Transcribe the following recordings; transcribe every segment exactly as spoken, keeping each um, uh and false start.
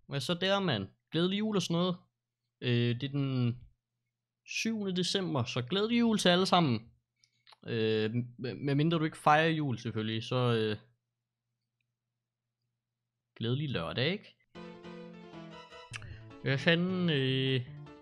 Hvad så der, mand? Glædelig jul og sådan noget. Øh, det er den syvende december, så glædelig jul til alle sammen. Øh, medmindre du ikke fejrer jul selvfølgelig, så øh, glædelig lørdag, ikke? Hvad fanden, øh...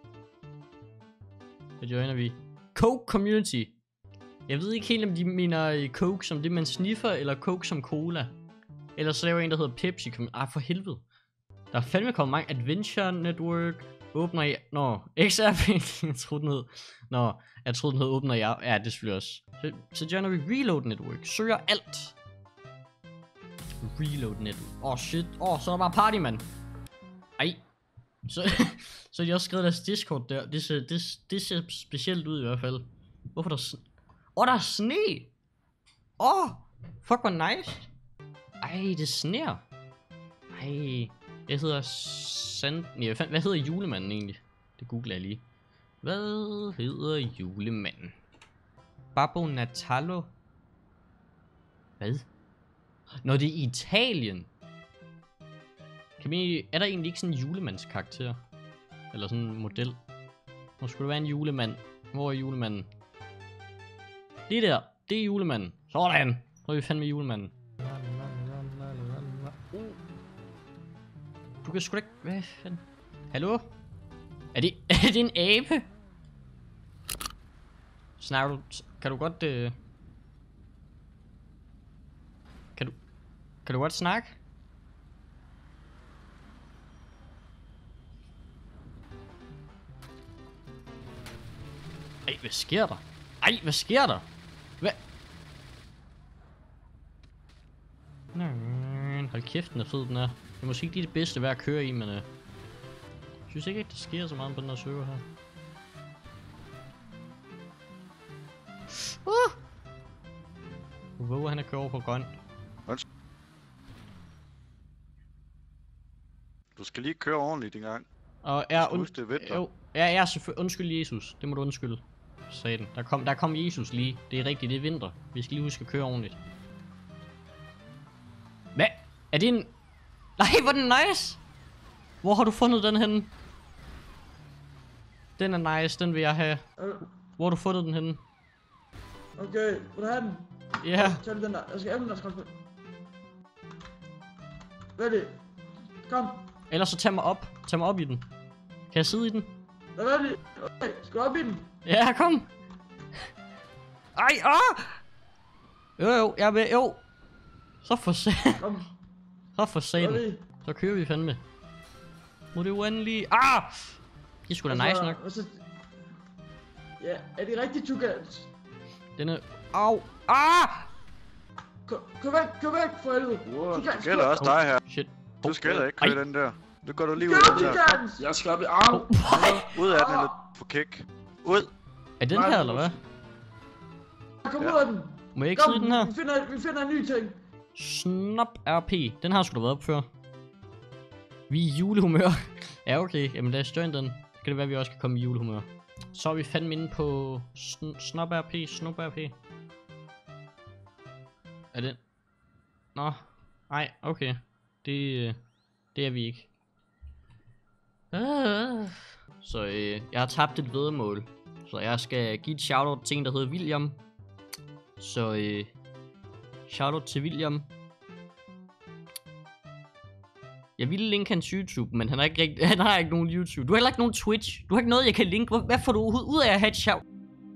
hvad joiner vi? Coke Community. Jeg ved ikke helt, om de mener Coke som det, man sniffer, eller Coke som cola. Ellers så laver en, der hedder Pepsi. Ah, for helvede. Der er fandme kommet mange. Adventure Network. Åbner i... Nå, X R P. Jeg troede, den hed... Nå, jeg troede, den hed åbner i... Ja, det er selvfølgelig også. Så, så joiner vi Reload Network. Søger alt. Reload Network. Åh, oh, shit. Åh, oh, så er der bare party, mand. Ej. Så, så har de også skrevet deres Discord der. Det ser, det, det ser specielt ud i hvert fald. Hvorfor der... Åh, oh, der er sne. Åh, oh, fuck, hvor nice. Ej, det sner. Ej, jeg hedder Sand... Nej, hvad hedder julemanden egentlig? Det googler jeg lige. Hvad hedder julemanden? Babbo Natale. Hvad? Nå, det er i Italien. Kan vi... Er der egentlig ikke sådan en julemandskarakter? Eller sådan en model? Hvor skulle der være en julemand? Hvor er julemanden? Det der, det er julemanden. Sådan. Så er vi fandme julemanden. Du kan sgu da ikke... Hvad fanden? Hallo? Er det... Er det en abe? Snakker du... Kan du godt... Øh... Kan du... Kan du godt snakke? Ej, hvad sker der? Ej, hvad sker der? Hvad? Nej, hold kæft, den er fed, den er. Det er måske ikke lige det bedste værd at køre i, men øh, jeg synes ikke, at der sker så meget på den her server her. Uh! Nu våger han at køre over på grøn. Du skal lige køre ordentligt en gang. Og er und... Jo, ja, ja, selvfølgelig. Undskyld Jesus. Det må du undskylde. Sagde den. Der kom, der kom Jesus lige. Det er rigtigt, det er vinter. Vi skal lige huske at køre ordentligt. Hvad? Er det en... Nej, hvor er den nice! Hvor har du fundet den henne? Den er nice, den vil jeg have. Øh. Hvor har du fundet den henne? Okay, vil du have den? Ja. Yeah. Tag den der. Jeg skal æbne den der skraldspil. Hvad er det? Kom. Ellers så tag mig op. Tag mig op i den. Kan jeg sidde i den? Hvad er det? Okay, skal du op i den? Ja, kom. Ej, åh! Jo, jo, jeg vil, jo. Så for satan. Kom. Så for satan. Så kører vi fandme. Må det uendelige. Ah! Det er sgu da nice nok. Så... Ja, er det rigtigt, Tukas? Den er... Au! Ah! Kør væk, kør væk for helvede. Wow, det gælder også dig her. Shit. Du skal heller ikke køre den der. Nu går du lige ud af den der. Jeg skal op i arm. Ud af den, eller for kick. Ud. Er den her, eller hvad? Kom ud af den. Må jeg ikke sidde i den her? Vi finder, vi finder en ny ting. Snop R P. Den har sgu da været op før. Vi er i julehumør. Ja, okay. Jamen lad os join den. Kan det være, at vi også kan komme i julehumør. Så er vi fandme inde på sn Snop R P. Snop R P. Er det? Nå. Nej, okay. Det, det er vi ikke. Ah. Så øh, jeg har tabt et væddemål. Så jeg skal give et shoutout til en, der hedder William. Så øh, shoutout til William. Jeg ville linke hans YouTube, men han har ikke rigtig, han har ikke nogen YouTube. Du har heller ikke nogen Twitch. Du har ikke noget, jeg kan linke. Hvad får du overhovedet ud af at have et shout?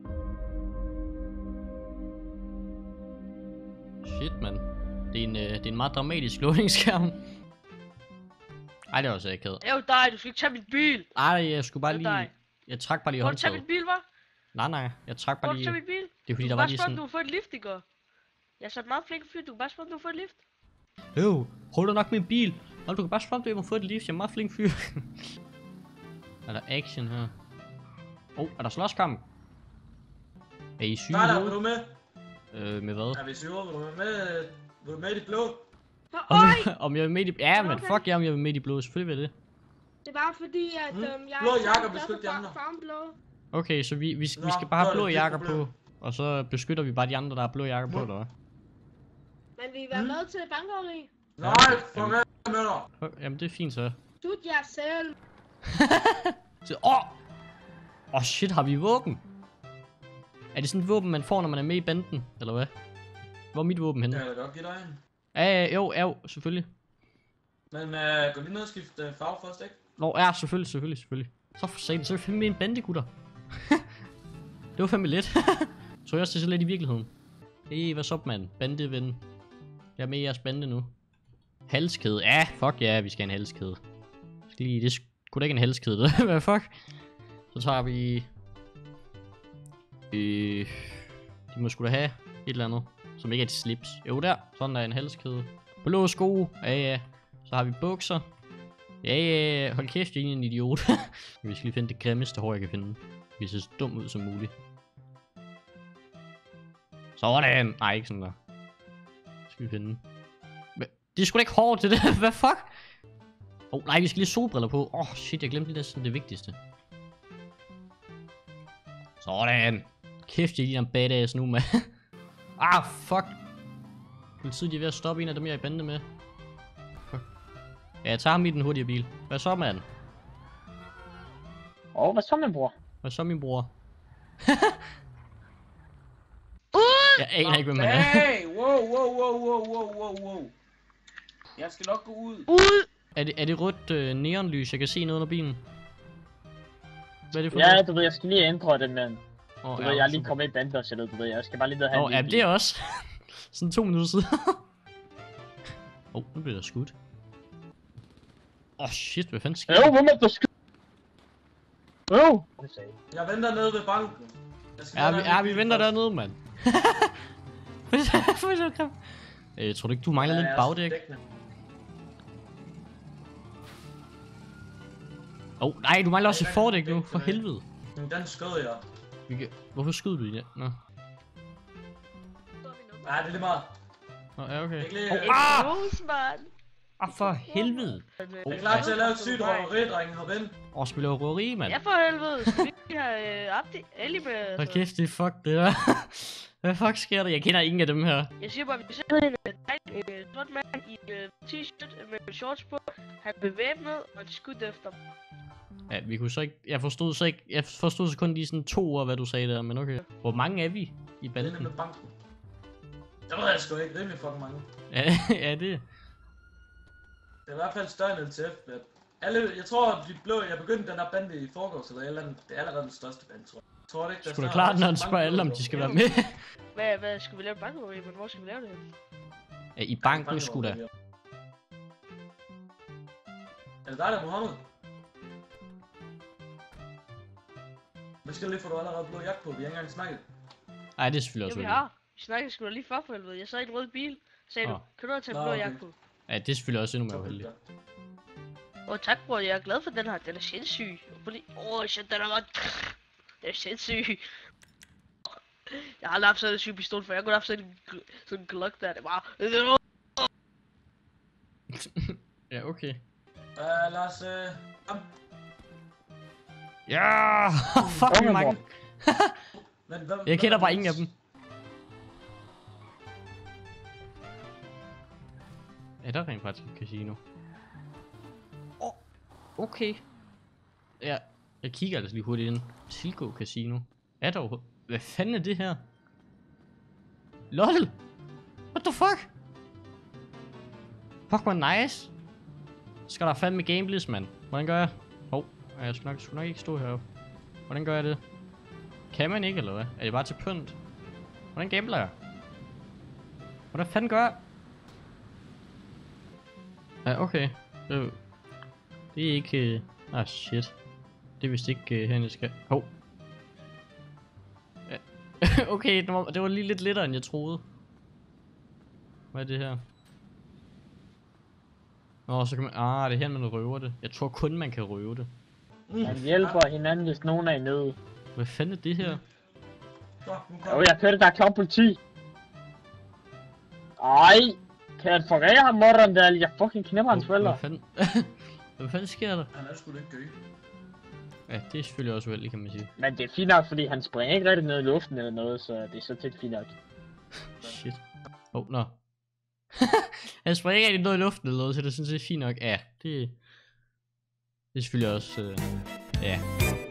Shit, mand. Det er en, øh, det er en meget dramatisk loading-skærm. Ej, det var også akavet. Det er jo dig, du skal ikke tage min bil. Ej, jeg skulle bare lige... Jeg trak bare lige håndtaget. Må du tage min bil, hva'? Nej, nej, jeg trak bare lige... Må du tage min bil? Det er fordi, du der var lige sådan... Du kan bare spørge, om du har fået et lift i går. Jeg er så meget flink fyr, du kan bare spørge, om du har fået et lift. Jo, hold da nok min bil. Og du kan bare spørge, om du har fået et lift. Jeg er meget flink fyr. Er der action her? Åh, oh, er der slåskamp? Er I syge? Hvad er der? Vil du med? Øh, med hvad? Er vi syge? Vil du med? Vil du med i det blå? Om, om jeg vil med i... Ja, men fuck jer, om jeg vil med i blå. Selvfølgelig vil det. Det er bare fordi, at hmm? øhm, jeg blå er jakker beskytter de andre. Okay, så vi, vi, vi skal bare have blå jakker på. Og så beskytter vi bare de andre, der har blå jakker på, eller hvad? Men vi vil være med til bankrøveri. Nej, fuck af med dig. Jamen det er fint så. Shoot jer selv. Så, åh! Åh oh, shit, har vi våben? Er det sådan et våben, man får, når man er med i banden? Eller hvad? Hvor er mit våben henne? Kan jeg da godt give dig en. Ja, ja, jo, ja, jo, selvfølgelig. Men uh, gå lige ned og skift uh, farve først, ikke? Nå, ja, selvfølgelig, selvfølgelig, selvfølgelig. Så for satan, så er vi fandme med en bande, gutter. Det var fandme let. Så jeg også det så lidt i virkeligheden. Hey, hvad så, mand? Bandeven. Jeg er med i jeres bande nu. Halskæde. Ja, fuck ja, vi skal have en halskæde. Skal lige, det skulle da ikke en halskæde, det. Hvad fuck? Så tager vi... Øh... De må sgu da have et eller andet, som ikke er et slips. Jo, der. Sådan der er en halskæde. Blå sko. Ja, ja. Så har vi bukser. Ja, ja, ja. Hold kæft, jeg er en idiot. Vi skal lige finde det grimmeste hår, jeg kan finde. Vi ser så dum ud som muligt. Sådan. Nej, ikke sådan der. Skal vi finde. Det er sgu da ikke hårdt til det. Hvad fuck? Åh, oh, nej, vi skal lige solbriller på. Åh, oh, shit, jeg glemte lige det, sådan det vigtigste. Sådan. Kæft, jeg er lige en badass nu, mand. Ah, fuck. Politiet, de er ved at stoppe en af dem, jeg er i bande med. Fuck. Ja, jeg tager ham i den hurtige bil. Hvad så, mand? Åh, oh, hvad så, min bror? Hvad så, min bror? Ud! Jeg aner ikke, hvem man er. Hey, wow, wow, wow, wow, wow, wow, wow. Jeg skal nok gå ud. Ud! Er det, er det rødt øh, neonlys, jeg kan se ned under bilen? Hvad er det for Ja, noget? du ved, jeg skal lige ændre det, men... Oh, Du ved, jeg er lige kommet i bande og så du ved, jeg skal bare lige ned og have Åh, en ja, lille det er også. Sådan to minutter siden. Åh, oh, nu bliver der skudt. Åh, oh, shit, hvad fanden sker bil. der? Jo, hvem er der skyder? Jo! Det sagde jeg. Jeg venter nede ved banken. Jeg skal Ja, ned vi, og have ja, min vi bil venter først. dernede, mand. Jeg tror du ikke, du mangler Ja, lidt jeg er bagdæk? dækkende. Åh, oh, nej, du mangler også Nej, et nej, fordæk det er nu, ikke for tilbage. helvede. Men den skød jeg. Vi kan... Hvorfor skyder du i det? Nå. Ja, det er lige meget. Nå, ja, okay. Ikke lige... Åh, Oh, ah! Rose, mand! Ah, for helvede. Jeg er klar til at lave et sygt røveri, drenge. Hop ind. Åh, oh, spiller røveri, mand. Ja, for helvede. Skal vi have øh, Abdi? Ellie med... Hold kæft, det er fuck det der. Hvad fuck sker der? Jeg kender ingen af dem her. Jeg siger bare, vi ser en øh, dreng, en sort mand i øh, t-shirt med shorts på. Han er bevæbnet og et skud efter. Ja, vi kunne så ikke... Jeg forstod så ikke... Jeg forstod så kun lige sådan to ord, hvad du sagde der, men okay. Hvor mange er vi i Inde banden? med banken. Det ved jeg sgu ikke. Rimelig fucking mange. Ja, ja, det... Det er i hvert fald større end L T F. Men alle, jeg tror, at de blå, jeg begyndte den her bande i forgårs, eller et eller andet. Det er allerede den største bande, tror jeg. Jeg tror det ikke, der Sgu da snart klart, er når han så mange spørger alle, om blå. de skal være med. Hvad, hvad skal vi lave et bankrøveri, men hvor skal vi lave det henne? Ja, i banken sgu da. Er det dig der, Mohammed? Hvad skal lige få du allerede blå jakke på? Vi har ikke engang snakket. Ej, det er selvfølgelig Jo, også vi veldig. har. Vi snakkede sgu da lige for for helvede. Jeg sad i en rød bil. Sagde Åh. du, kan du have taget Nå, blå okay. jakke på? Ja, det er selvfølgelig også endnu mere Så uheldigt. Åh, oh, tak bror, jeg er glad for den her. Den er sindssyg. Åh, oh, shit, den er godt. Den er sindssyg. Jeg har aldrig haft sådan en syg pistol, for jeg kunne have haft sådan en, gl- sådan en Glock der. Det var bare... Ja, okay. Uh, lad os... Uh... Kom. Ja, fuck Kom, mange. bror. Men, hvem, Jeg kender hvem- bare ingen af dem. Er der rent faktisk et casino? Åh, oh, okay. Ja, jeg kigger altså lige hurtigt ind. Silgo Casino. Er der overhovedet? Hvad fanden er det her? LOL! What the fuck? Fuck, hvor nice. Skal der fandme gameplays, mand. Hvordan gør jeg? Hov, oh, jeg skal nok, skal nok ikke stå heroppe. Hvordan gør jeg det? Kan man ikke, eller hvad? Er det bare til pynt? Hvordan gambler jeg? Hvordan fanden gør jeg? Ja, okay. Det, det er ikke... Uh... Ah, shit. Det er vist ikke uh, herinde, jeg skal... Hov. Ja. Okay, det var, det var lige lidt lettere, end jeg troede. Hvad er det her? Nå, så kan man... Ah, det er her, man røver det. Jeg tror kun, man kan røve det. Mm. Man hjælper hinanden, hvis nogen er i nød. Hvad fanden er det her? Så, nu Jo, kom. jeg hørte, der er klart politi. Ej, kan jeg forræde ham, Morten, der? Jeg fucking knæpper hans forældre. Hvad fanden... Hvad fanden sker der? Han er sgu da ikke gøy. Ja, det er selvfølgelig også uheldigt, kan man sige. Men det er fint nok, fordi han springer ikke rigtig ned i luften eller noget, så det er så tit fint nok. Shit. Åh, oh, nå. Han springer ikke rigtig noget i luften eller noget, så det er sådan set fint nok. Ja, det... Det er selvfølgelig også, øh, ja.